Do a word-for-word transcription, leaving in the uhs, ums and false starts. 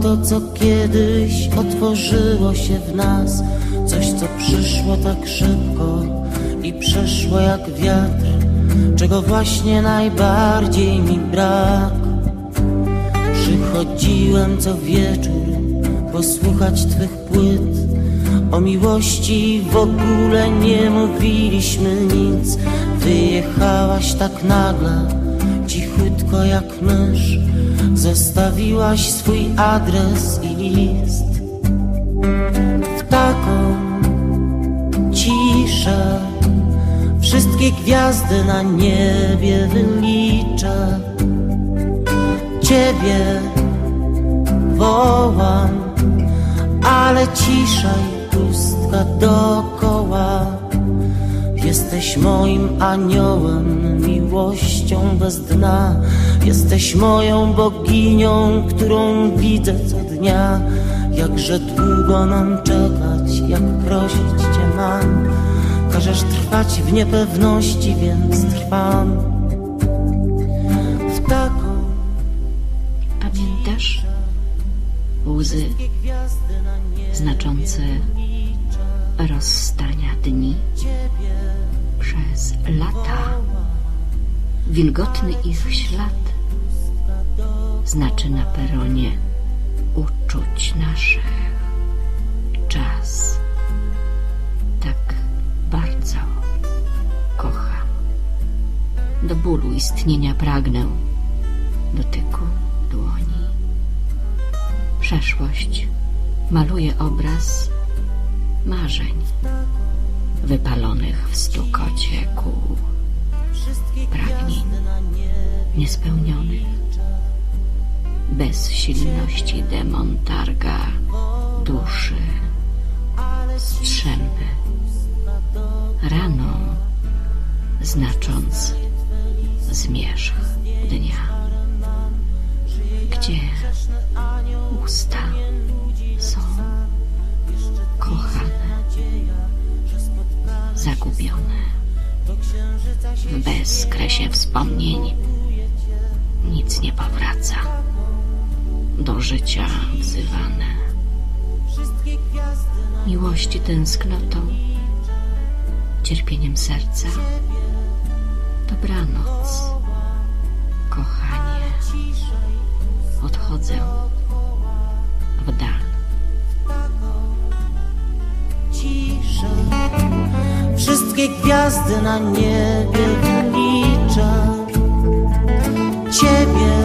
to, co kiedyś otworzyło się w nas. Coś, co przyszło tak szybko i przeszło jak wiatr, czego właśnie najbardziej mi brak. Przychodziłem co wieczór posłuchać twych płyt. O miłości w ogóle nie mówiliśmy nic. Wyjechałaś tak nagle, cichutko jak mysz. Zostawiłaś swój adres i list. W taką ciszę wszystkie gwiazdy na niebie wyliczę. Ciebie wołam, ale cisza i pustka dookoła. Jesteś moim aniołem, miłością bez dna. Jesteś moją boginią, którą widzę co dnia. Jakże długo nam czekać, jak prosić Cię mam. Każesz trwać w niepewności, więc trwam. W taką Pamiętasz łzy znaczące rozstania dni? Przez lata wilgotny ich ślad znaczy na peronie uczuć naszych. Czas tak bardzo kocham. Do bólu istnienia pragnę dotyku dłoni. Przeszłość maluje obraz marzeń wypalonych w stukocie kół, pragnień niespełnionych. Bezsilności demon targa duszy strzępy raną, znacząc zmierzch dnia. Gdzie usta są kochane, zagubione w bezkresie wspomnień, nic nie powraca, do życia wzywane. Miłości tęsknotą, cierpieniem serca. Dobranoc, kochanie, odchodzę w dal. Ciszę, wszystkie gwiazdy na niebie wyliczę. Ciebie